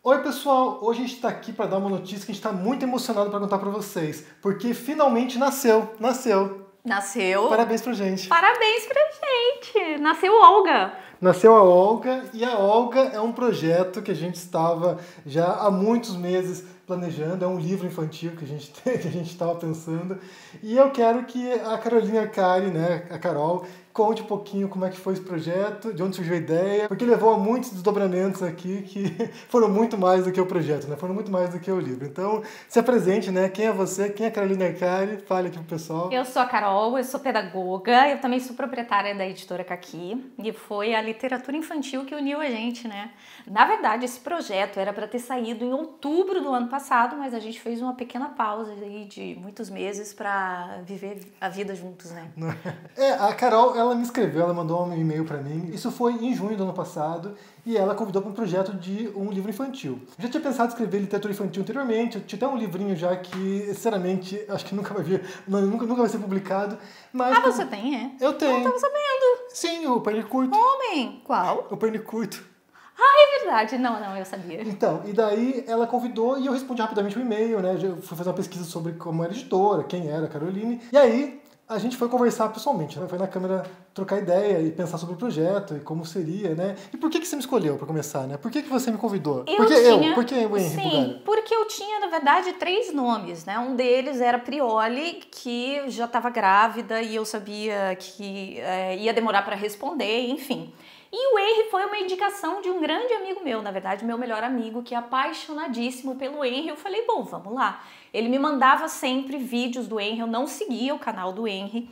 Oi pessoal, hoje a gente está aqui para dar uma notícia que a gente está muito emocionado para contar para vocês, porque finalmente nasceu. Nasceu? Parabéns pra gente. Parabéns pra gente! Nasceu Olga. Nasceu a Olga, e a Olga é um projeto que a gente estava já há muitos meses planejando, é um livro infantil que a gente que a gente estava pensando, e eu quero que a Carolina Arcari, né, a Carol, conte um pouquinho como é que foi esse projeto, de onde surgiu a ideia, porque levou a muitos desdobramentos aqui que foram muito mais do que o projeto, né? Foram muito mais do que o livro. Então, se apresente, né? Quem é você? Quem é a Carolina Arcari? Fale aqui pro pessoal. Eu sou a Carol, eu sou pedagoga, eu também sou proprietária da editora Caqui, e foi a literatura infantil que uniu a gente, né? Na verdade, esse projeto era para ter saído em outubro do ano passado, mas a gente fez uma pequena pausa aí de muitos meses para viver a vida juntos, né? A Carol, ela me escreveu, ela mandou um e-mail pra mim. Isso foi em junho do ano passado e ela convidou para um projeto de um livro infantil. Eu já tinha pensado em escrever literatura infantil anteriormente, eu tinha até um livrinho já que, sinceramente, acho que nunca vai vir, nunca vai ser publicado. Mas Você tem, é? Eu tenho. Não tava sabendo. Sim, o Perna Curto. Homem, qual? O Perna Curto. É verdade, não, eu sabia. Então, e daí ela convidou e eu respondi rapidamente o e-mail, né? Eu fui fazer uma pesquisa sobre como era a editora, quem era a Caroline. E aí a gente foi conversar pessoalmente, né? Foi na câmera trocar ideia e pensar sobre o projeto e como seria, né? E por que você me escolheu para começar, né? Por que você me convidou? Por que o Henry Bugalho? Porque eu tinha, na verdade, 3 nomes, né? Um deles era Prioli, que já estava grávida e eu sabia que ia demorar para responder, enfim. E o Henry foi uma indicação de um grande amigo meu, na verdade, meu melhor amigo, que é apaixonadíssimo pelo Henry. Eu falei, bom, vamos lá. Ele me mandava sempre vídeos do Henry, eu não seguia o canal do Henry.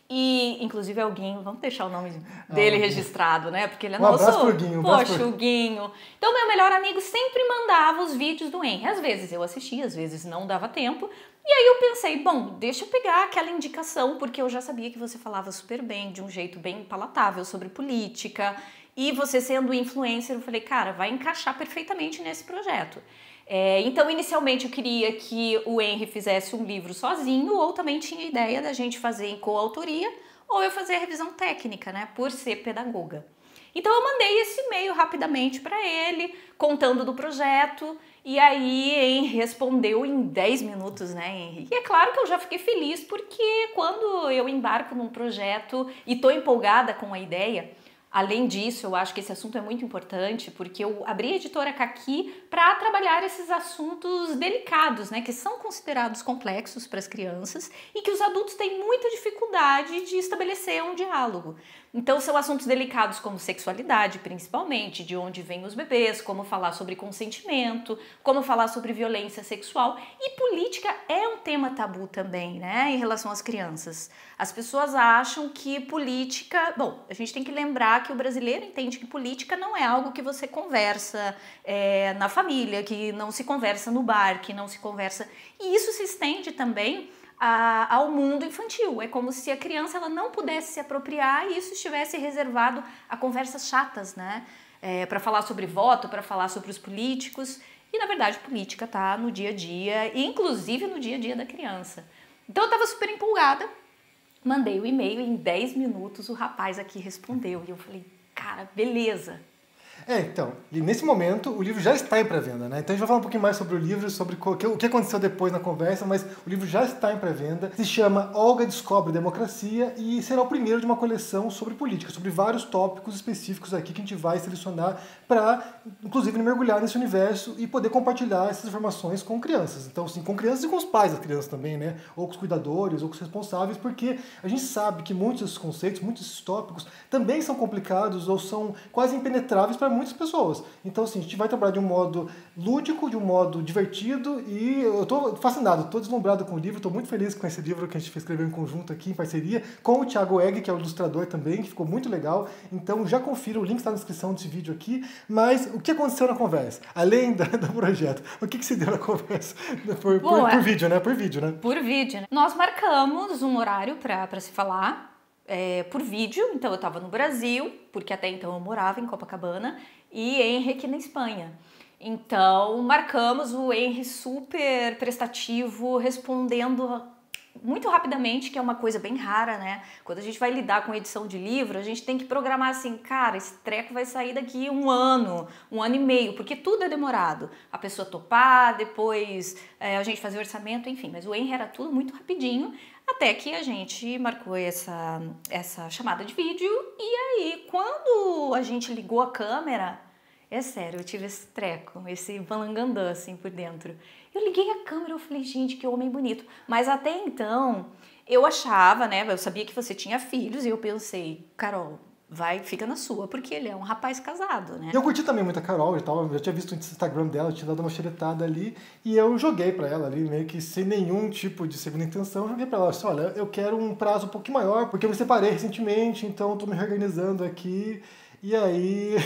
E, inclusive, é o Guinho, vamos deixar o nome dele registrado, né? Porque ele é nosso... abraço pro Guinho. Poxa, o Guinho. Então, meu melhor amigo sempre mandava os vídeos do Henry. Às vezes eu assistia, às vezes não dava tempo. E aí eu pensei, bom, deixa eu pegar aquela indicação, porque eu já sabia que você falava super bem, de um jeito bem palatável, sobre política. E você sendo influencer, eu falei, cara, vai encaixar perfeitamente nesse projeto. Então, inicialmente, eu queria que o Henry fizesse um livro sozinho, ou também tinha ideia da gente fazer em coautoria, ou eu fazer a revisão técnica, né, por ser pedagoga. Então, eu mandei esse e-mail rapidamente para ele, contando do projeto, e aí Henry respondeu em 10 minutos, né, Henry? E é claro que eu já fiquei feliz, porque quando eu embarco num projeto e tô empolgada com a ideia, além disso, eu acho que esse assunto é muito importante, porque eu abri a editora Caqui para trabalhar esses assuntos delicados, né, que são considerados complexos para as crianças e que os adultos têm muita dificuldade de estabelecer um diálogo. Então, são assuntos delicados como sexualidade, principalmente, de onde vêm os bebês, como falar sobre consentimento, como falar sobre violência sexual. E política é um tema tabu também, né, em relação às crianças. As pessoas acham que política... Bom, a gente tem que lembrar que o brasileiro entende que política não é algo que você conversa na família, que não se conversa no bar, que não se conversa... E isso se estende também ao mundo infantil. É como se a criança ela não pudesse se apropriar e isso estivesse reservado a conversas chatas, né? Para falar sobre voto, para falar sobre os políticos. E, na verdade, política tá no dia a dia, inclusive no dia a dia da criança. Então, eu estava super empolgada. Mandei o e-mail e em 10 minutos o rapaz aqui respondeu. E eu falei, cara, beleza. Então, e nesse momento o livro já está em pré-venda, né? Então a gente vai falar um pouquinho mais sobre o livro, sobre o que aconteceu depois na conversa, mas o livro já está em pré-venda. Se chama Olga Descobre Democracia e será o primeiro de uma coleção sobre política, sobre vários tópicos específicos aqui que a gente vai selecionar para, inclusive, mergulhar nesse universo e poder compartilhar essas informações com crianças. Então, sim, com crianças e com os pais das crianças também, né? Ou com os cuidadores, ou com os responsáveis, porque a gente sabe que muitos desses conceitos, muitos desses tópicos também são complicados ou são quase impenetráveis para muitas pessoas. Então, assim, a gente vai trabalhar de um modo lúdico, de um modo divertido e eu estou fascinado, estou deslumbrado com o livro, estou muito feliz com esse livro que a gente escreveu em conjunto aqui, em parceria, com o Thiago Egg, que é o ilustrador também, que ficou muito legal. Então, já confira, o link está na descrição desse vídeo aqui. Mas o que aconteceu na conversa? Além do projeto, o que se deu na conversa? Por vídeo, né? Por vídeo, né? Por vídeo, né? Nós marcamos um horário para se falar. Por vídeo, então eu estava no Brasil, porque até então eu morava em Copacabana, e Henry aqui na Espanha. Então marcamos o Henry super prestativo, respondendo muito rapidamente, que é uma coisa bem rara, né? Quando a gente vai lidar com edição de livro, a gente tem que programar assim, cara, esse treco vai sair daqui 1 ano e meio, porque tudo é demorado. A pessoa topar, depois a gente fazer o orçamento, enfim. Mas o Henry era tudo muito rapidinho, até que a gente marcou essa chamada de vídeo. E aí, quando a gente ligou a câmera, é sério, eu tive esse treco, esse balangandã assim por dentro. Eu liguei a câmera, eu falei, gente, que homem bonito. Mas até então, eu achava, né, eu sabia que você tinha filhos e eu pensei, Carol, fica na sua, porque ele é um rapaz casado, né? Eu curti também muito a Carol, eu tinha visto o Instagram dela, tinha dado uma xeretada ali, e eu joguei pra ela ali, meio que sem nenhum tipo de segunda intenção, eu joguei pra ela assim, olha, eu quero um prazo um pouquinho maior, porque eu me separei recentemente, então eu tô me reorganizando aqui, e aí...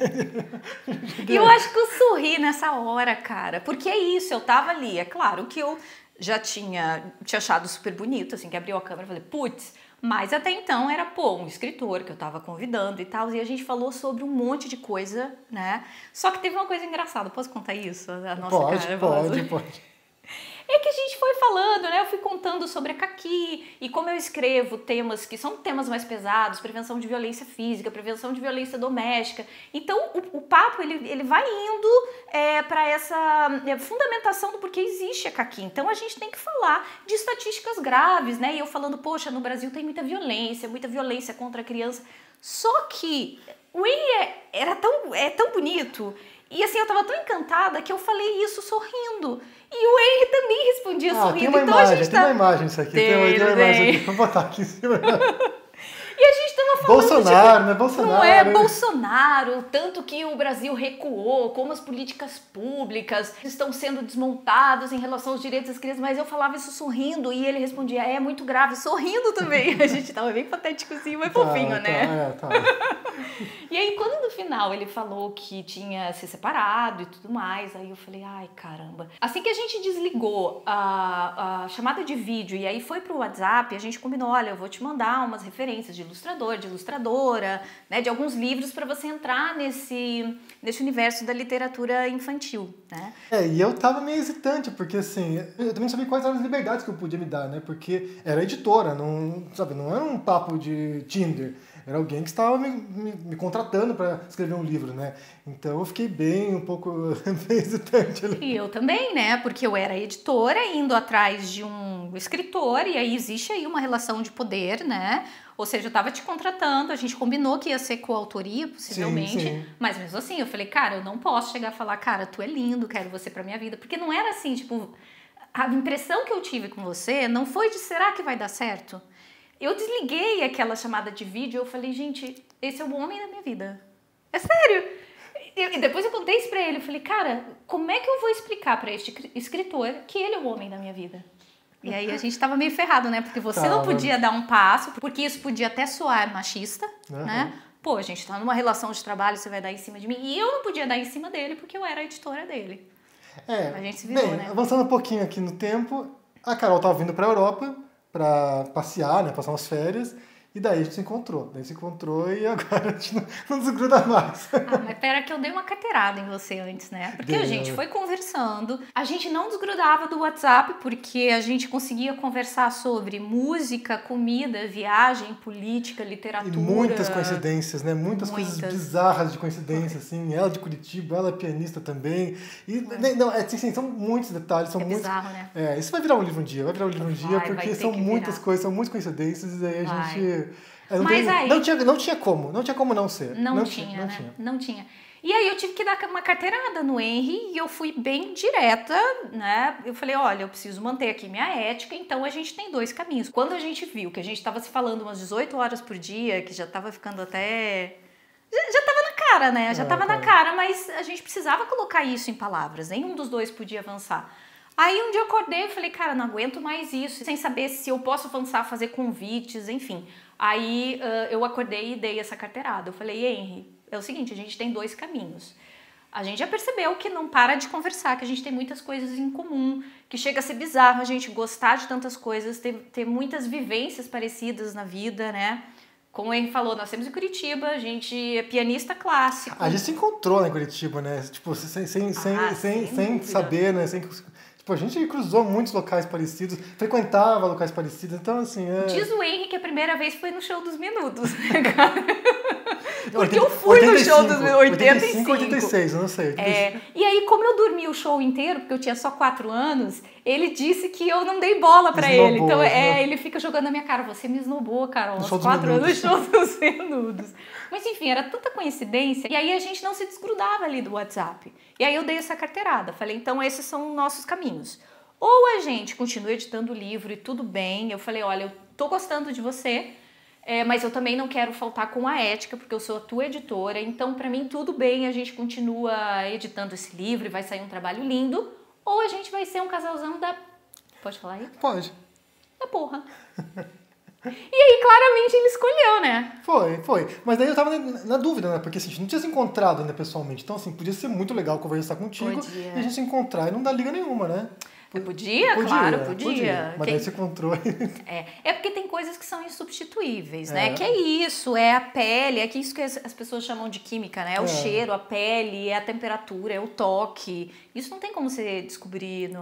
E eu acho que eu sorri nessa hora, cara, porque é isso, eu tava ali, é claro que eu já tinha achado super bonito, assim, que abriu a câmera e falei, putz, mas até então era, um escritor que eu tava convidando e tal, e a gente falou sobre um monte de coisa, né? Só que teve uma coisa engraçada, posso contar isso? A nossa cara, pode. É que a gente foi falando, né? Eu fui contando sobre a Caqui e como eu escrevo temas que são temas mais pesados, prevenção de violência física, prevenção de violência doméstica. Então, o papo, ele vai indo para essa fundamentação do porquê existe a Caqui. Então, a gente tem que falar de estatísticas graves, né? E eu falando, poxa, no Brasil tem muita violência contra a criança. Só que o Henry era tão bonito. E assim, eu tava tão encantada que eu falei isso sorrindo. E o Henry também respondia sorrindo. Tem uma então imagem, a gente tem uma imagem isso aqui. Tem uma imagem aqui. Vou botar aqui em cima. E a gente tava falando... Bolsonaro, né? Bolsonaro. Não é Bolsonaro, tanto que o Brasil recuou, como as políticas públicas estão sendo desmontadas em relação aos direitos das crianças, mas eu falava isso sorrindo e ele respondia, é muito grave, sorrindo também. A gente tava bem patéticozinho, mas fofinho, né? Tá. E aí, quando no final ele falou que tinha se separado e tudo mais, aí eu falei, ai, caramba. Assim que a gente desligou a chamada de vídeo e aí foi pro WhatsApp, a gente combinou, olha, eu vou te mandar umas referências de ilustrador, de ilustradora, né, de alguns livros para você entrar nesse universo da literatura infantil, né? E eu tava meio hesitante, porque assim, eu também não sabia quais eram as liberdades que eu podia me dar, né? Porque era editora, não era um papo de Tinder. Era alguém que estava me contratando para escrever um livro, né? Então eu fiquei um pouco hesitante ali. E eu também, né? Porque eu era editora indo atrás de um escritor e aí existe aí uma relação de poder, né? Ou seja, eu estava te contratando, a gente combinou que ia ser coautoria, possivelmente. Sim. Mas mesmo assim, eu falei, cara, eu não posso chegar a falar, cara, tu é lindo, quero você pra minha vida. Porque não era assim, tipo... A impressão que eu tive com você não foi de, será que vai dar certo? Eu desliguei aquela chamada de vídeo e eu falei, gente, esse é o homem da minha vida. É sério. E depois eu contei isso pra ele. Eu falei, cara, como é que eu vou explicar pra este escritor que ele é o homem da minha vida? E aí a gente tava meio ferrado, né? Porque você não podia dar um passo, porque isso podia até soar machista, né? Pô, a gente tá numa relação de trabalho, você vai dar em cima de mim. E eu não podia dar em cima dele, porque eu era a editora dele. A gente se virou, né? Avançando um pouquinho aqui no tempo, a Carol tava vindo pra Europa pra passear, né? Passar umas férias. E daí a gente se encontrou. E agora a gente não desgruda mais. Mas pera que eu dei uma carteirada em você antes, né? Porque a gente foi conversando, a gente não desgrudava do WhatsApp, porque a gente conseguia conversar sobre música, comida, viagem, política, literatura. E muitas coincidências, né? Muitas coisas bizarras de coincidência, assim. Ela de Curitiba, ela é pianista também. E, assim, são muitos detalhes. São muitos... bizarro, né? Isso vai virar um livro um dia. Porque são muitas coisas, são muitas coincidências. E aí a gente... Não tinha como não ser. Não tinha. E aí eu tive que dar uma carteirada no Henry e eu fui bem direta, né? Eu falei, olha, eu preciso manter aqui minha ética, então a gente tem 2 caminhos. Quando a gente viu que a gente estava se falando umas 18 horas por dia, que já estava ficando até... Já tava na cara, né? Já tava na cara, mas a gente precisava colocar isso em palavras. Nenhum dos 2 podia avançar. Aí um dia eu acordei e falei, cara, não aguento mais isso, sem saber se eu posso avançar, fazer convites, enfim. Aí eu acordei e dei essa carteirada. Eu falei, Henry, é o seguinte, a gente tem 2 caminhos. A gente já percebeu que não para de conversar, que a gente tem muitas coisas em comum, que chega a ser bizarro a gente gostar de tantas coisas, ter muitas vivências parecidas na vida, né? Como o Henry falou, nós temos em Curitiba, a gente é pianista clássico. A gente se encontrou lá em Curitiba, né? Tipo, sem saber, né? Tipo, a gente cruzou muitos locais parecidos, frequentava locais parecidos, então assim... Diz o Henry que a primeira vez foi no show dos Menudos, né, cara? Porque eu fui no show dos Menudos, 85. 86, eu não sei. E aí, como eu dormi o show inteiro, porque eu tinha só 4 anos, ele disse que eu não dei bola pra ele. Então, ele fica jogando na minha cara, você me esnobou, Carol, aos 4 anos no show dos Menudos. Mas enfim, era tanta coincidência. E aí a gente não se desgrudava ali do WhatsApp. E aí eu dei essa carteirada. Falei, então esses são nossos caminhos. Ou a gente continua editando o livro e tudo bem. Eu falei, olha, eu tô gostando de você, mas eu também não quero faltar com a ética, porque eu sou a tua editora. Então, pra mim, tudo bem, a gente continua editando esse livro e vai sair um trabalho lindo. Ou a gente vai ser um casalzão da... Pode falar aí? Pode. Da porra. E aí, claramente, ele escolheu, né? Foi. Mas daí eu tava na dúvida, né? Porque assim, a gente não tinha se encontrado ainda pessoalmente. Então, assim, podia ser muito legal conversar contigo e a gente se encontrar e não dar liga nenhuma, né? Podia, claro, podia. Mas daí se encontrou. É porque tem coisas que são insubstituíveis, né? Que é isso, é a pele, é que isso que as pessoas chamam de química, né? É o cheiro, a pele, é a temperatura, é o toque. Isso não tem como você descobrir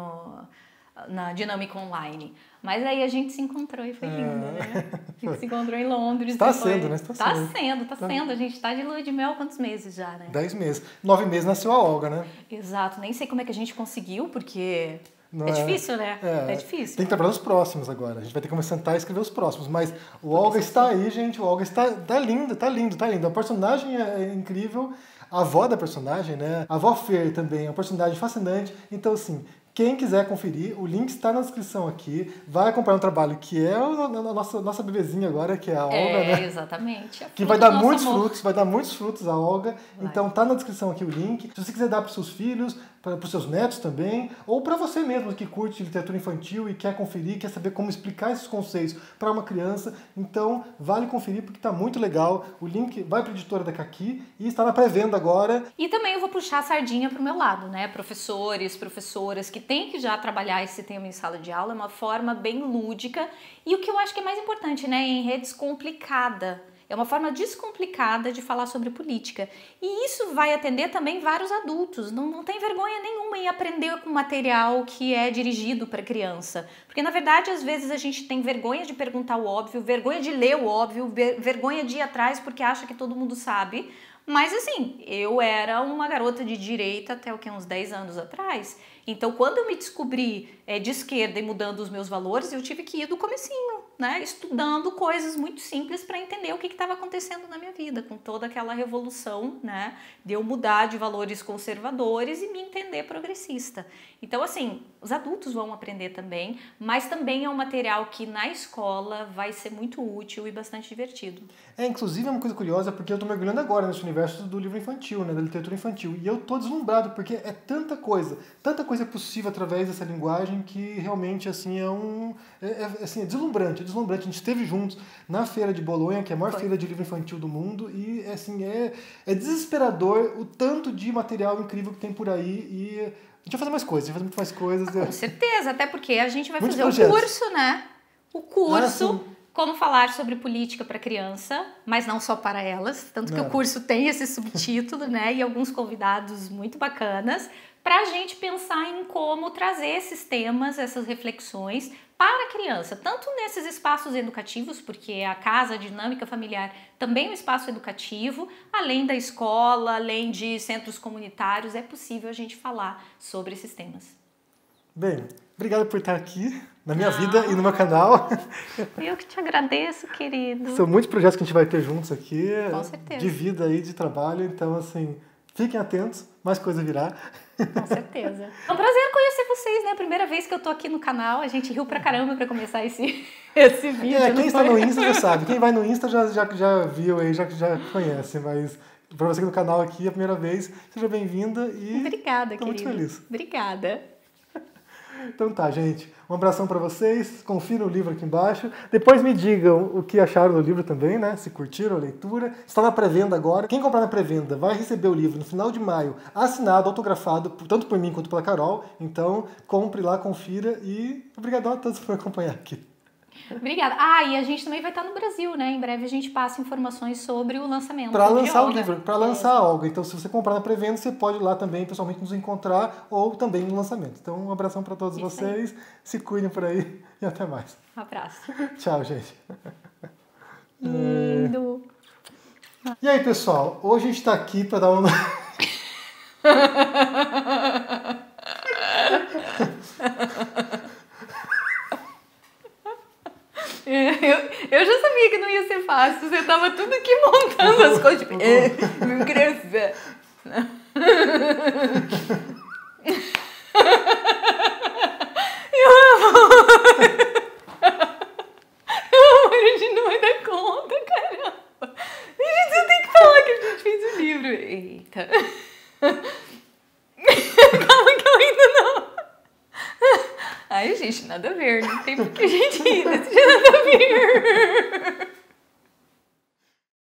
na dinâmica online. Mas aí a gente se encontrou e foi lindo, né? A gente se encontrou em Londres. Tá sendo, né? Tá sendo. A gente tá de lua de mel há quantos meses já, né? 10 meses. 9 meses nasceu a Olga, né? Exato. Nem sei como é que a gente conseguiu, porque... É difícil, né? É difícil. Tem que trabalhar os próximos agora. A gente vai ter que sentar e escrever os próximos. Mas o Olga está aí, gente. O Olga tá lindo. A personagem é incrível. A avó da personagem, né? A avó Fer também é um personagem fascinante. Então, assim, quem quiser conferir, o link está na descrição aqui. Vai acompanhar um trabalho que é a nossa bebezinha agora, que é a Olga, né? Exatamente. Que vai dar muitos frutos, a Olga. Então tá na descrição aqui o link. Se você quiser dar para os seus filhos, para os seus netos também, ou para você mesmo que curte literatura infantil e quer conferir, quer saber como explicar esses conceitos para uma criança, então vale conferir porque tá muito legal. O link vai para a editora da Caqui e está na pré-venda agora. E também eu vou puxar a sardinha pro meu lado, né? Professores, professoras que têm que já trabalhar esse tema em sala de aula, é uma forma bem lúdica e o que eu acho que é mais importante, né? Em rede descomplicada. É uma forma descomplicada de falar sobre política. E isso vai atender também vários adultos. Não tem vergonha nenhuma em aprender com material que é dirigido para criança. Porque, na verdade, às vezes a gente tem vergonha de perguntar o óbvio, vergonha de ler o óbvio, vergonha de ir atrás porque acha que todo mundo sabe. Mas, assim, eu era uma garota de direita até uns 10 anos atrás. Então, quando eu me descobri de esquerda e mudando os meus valores, eu tive que ir do comecinho, né? Estudando coisas muito simples para entender o que estava acontecendo na minha vida, com toda aquela revolução, né? De eu mudar de valores conservadores e me entender progressista. Então, assim, os adultos vão aprender também, mas também é um material que na escola vai ser muito útil e bastante divertido. Inclusive é uma coisa curiosa, porque eu estou mergulhando agora nesse universo do livro infantil, né? Da literatura infantil, e eu estou deslumbrado, porque é tanta coisa possível através dessa linguagem que realmente assim é deslumbrante. A gente esteve juntos na feira de Bolonha, que é a maior feira de livro infantil do mundo, e assim é desesperador o tanto de material incrível que tem por aí e a gente vai fazer mais coisas, muito mais coisas. Com certeza, até porque a gente vai fazer projetos. O curso, né? O curso Como falar sobre política para criança, mas não só para elas, tanto que o curso tem esse subtítulo, né? E alguns convidados muito bacanas, para a gente pensar em como trazer esses temas, essas reflexões para a criança, tanto nesses espaços educativos, porque a casa, a dinâmica familiar também é um espaço educativo, além da escola, além de centros comunitários, é possível a gente falar sobre esses temas. Bem, obrigado por estar aqui na minha vida e no meu canal. Eu que te agradeço, querido. São muitos projetos que a gente vai ter juntos aqui. Com certeza. De vida e de trabalho, então assim, fiquem atentos, mais coisa virá. Com certeza. É um prazer conhecer vocês, né? Primeira vez que eu tô aqui no canal, a gente riu pra caramba pra começar esse vídeo. Quem está no Insta já sabe, quem vai no Insta já viu aí, já conhece, mas pra você que no canal aqui é a primeira vez, seja bem-vinda e... Obrigada, tô querido. muito feliz. Obrigada. Então tá, gente. Um abração para vocês. Confiram o livro aqui embaixo. Depois me digam o que acharam do livro também, né? Se curtiram a leitura. Está na pré-venda agora. Quem comprar na pré-venda vai receber o livro no final de maio, assinado, autografado, tanto por mim quanto pela Carol. Então, compre lá, confira e obrigado a todos por acompanhar aqui. Obrigada. E a gente também vai estar no Brasil, né? Em breve a gente passa informações sobre o lançamento. Para lançar o Olga. livro, para lançar a Olga. Então, se você comprar na pré-venda, você pode ir lá também pessoalmente nos encontrar ou também no lançamento. Então, um abração para todos vocês. Se cuidem por aí e até mais. Um abraço. Tchau, gente. Lindo. E aí, pessoal? Hoje a gente está aqui para dar uma... Eu já sabia que não ia ser fácil. Você tava tudo aqui montando as coisas. Tipo, me inscreve. A gente não vai dar conta, caramba. A gente só tem que falar que a gente fez o livro. Eita. Calma que eu ainda não. Ai, gente, nada a ver. Não tem porque a gente ir. Nada a ver.